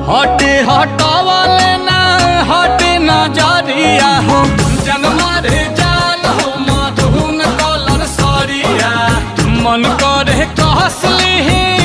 हटे हटावले ना हटे नजरिया हो जनमा रे जान हो मधुन कलर सरिया मन करे कहसली